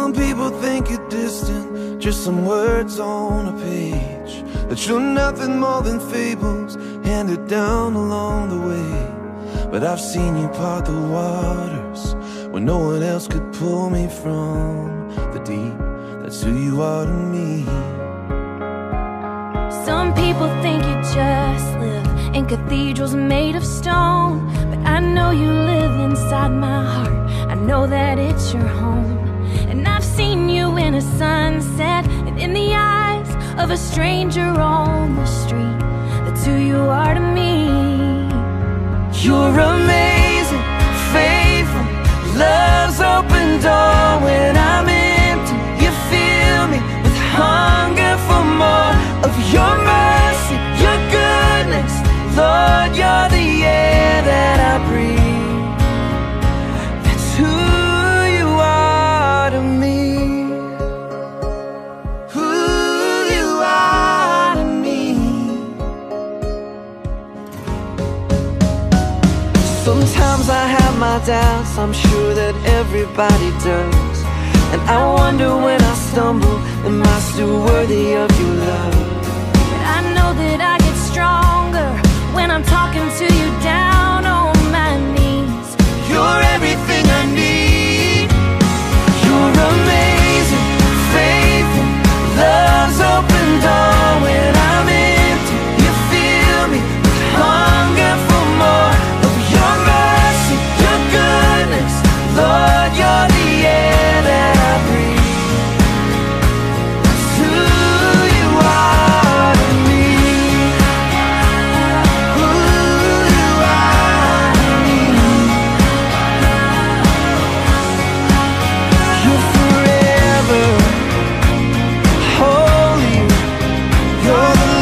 Some people think you're distant, just some words on a page, that you're nothing more than fables handed down along the way. But I've seen you part the waters when no one else could pull me from the deep. That's who you are to me. Some people think you just live in cathedrals made of stone, but I know you live inside my heart. I know that it's your home. And I've seen you in a sunset and in the eyes of a stranger on the street. That's who you are to me. You're amazing, faithful, love's open door. When I'm empty, you fill me with hunger for more of your mercy, your goodness. Lord, you're the air that I breathe. That's who you are to me. Who you are to me. Sometimes I have my doubts, I'm sure that everybody does. And I wonder when I stumble, am I still worthy of your love? But I know that I get stronger when I'm talking to you down on my knees. You're everything I need. You're amazing, faithful, love's open door. When I'm empty, you fill me with hunger for more of your mercy, your goodness. Lord, you're the air that I breathe. That's who you are to me. Who you are to me. You're forever holy. You're the